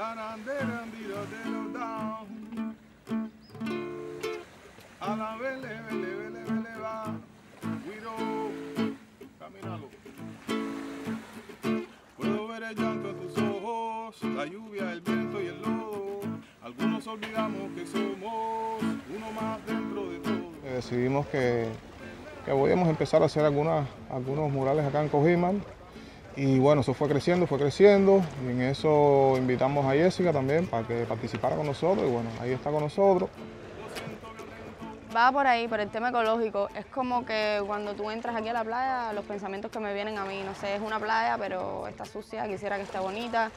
A la vele, vele, vele, vele, va. Guido, camínalo. Puedo ver el llanto en tus ojos, la lluvia, el viento y el lodo. Algunos olvidamos que somos uno más dentro de todo. Decidimos que podíamos empezar a hacer algunos murales acá en Cojimal. Y bueno, eso fue creciendo, y en eso invitamos a Jessica también para que participara con nosotros, y bueno, ahí está con nosotros. Va por ahí, por el tema ecológico. Es como que cuando tú entras aquí a la playa, los pensamientos que me vienen a mí, no sé, es una playa, pero está sucia, quisiera que esté bonita.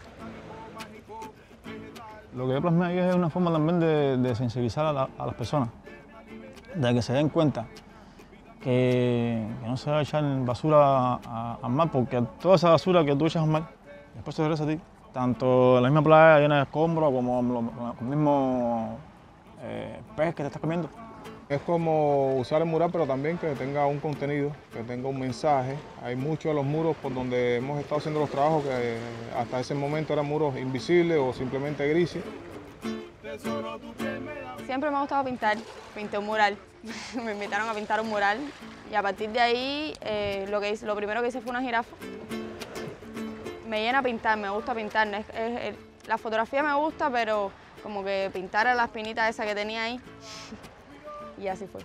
Lo que yo plasmé ahí es una forma también de sensibilizar a las personas, de que se den cuenta que no se va a echar basura al mar, porque toda esa basura que tú echas al mar, después se regresa a ti. Tanto en la misma playa llena de escombros como con el mismo pez que te estás comiendo. Es como usar el mural, pero también que tenga un contenido, que tenga un mensaje. Hay muchos de los muros por donde hemos estado haciendo los trabajos que hasta ese momento eran muros invisibles o simplemente grises. Siempre me ha gustado pintar, pinté un mural. Me invitaron a pintar un mural y a partir de ahí lo primero que hice fue una jirafa. Me llena pintar, me gusta pintar. La fotografía me gusta, pero como que pintar a las pinitas esas que tenía ahí. Y así fue.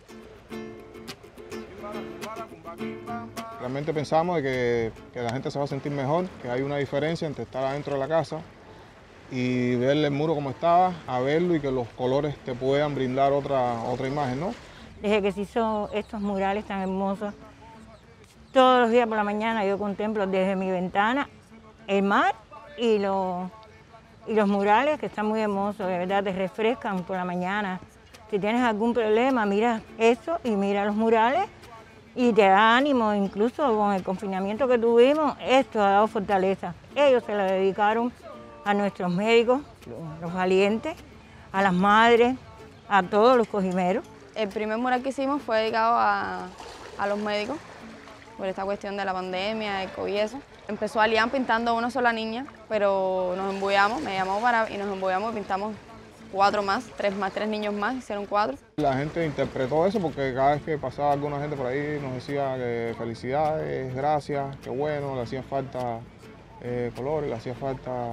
Realmente pensamos de que la gente se va a sentir mejor, que hay una diferencia entre estar adentro de la casa y ver el muro como estaba, a verlo y que los colores te puedan brindar otra imagen, ¿no? Desde que se hizo estos murales tan hermosos, todos los días por la mañana yo contemplo desde mi ventana el mar y los murales que están muy hermosos, de verdad te refrescan por la mañana. Si tienes algún problema, mira eso y mira los murales y te da ánimo, incluso con el confinamiento que tuvimos, esto ha dado fortaleza. Ellos se lo dedicaron a nuestros médicos, los valientes, a las madres, a todos los cojimeros. El primer mural que hicimos fue dedicado a los médicos, por esta cuestión de la pandemia, el COVID y eso. Empezó Alián pintando una sola niña, pero nos embullamos, me llamó y nos embullamos y pintamos 4 más, 3 niños más, hicieron 4. La gente interpretó eso porque cada vez que pasaba alguna gente por ahí nos decía que felicidades, gracias, qué bueno, le hacían falta colores, le hacía falta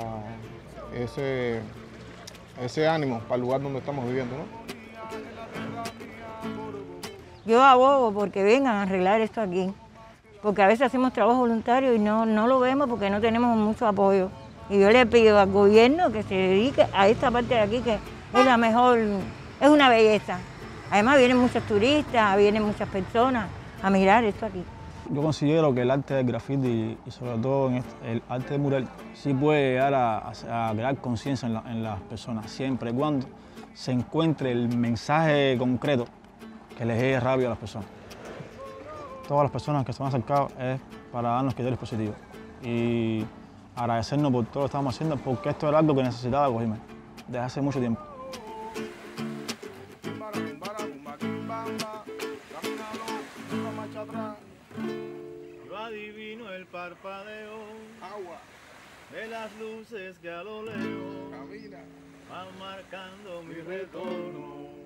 ese ánimo para el lugar donde estamos viviendo, ¿no? Yo abogo porque vengan a arreglar esto aquí, porque a veces hacemos trabajo voluntario y no lo vemos porque no tenemos mucho apoyo. Y yo le pido al gobierno que se dedique a esta parte de aquí, que es la mejor, es una belleza. Además vienen muchos turistas, vienen muchas personas a mirar esto aquí. Yo considero que el arte del graffiti y sobre todo el arte del mural sí puede llegar a crear conciencia en las personas, siempre y cuando se encuentre el mensaje concreto que les llegue rápido a las personas. Todas las personas que se han acercado es para darnos criterios positivos y agradecernos por todo lo que estamos haciendo, porque esto era algo que necesitaba Cojimal desde hace mucho tiempo. Yo adivino el parpadeo de las luces que a lo lejos van marcando mi retorno.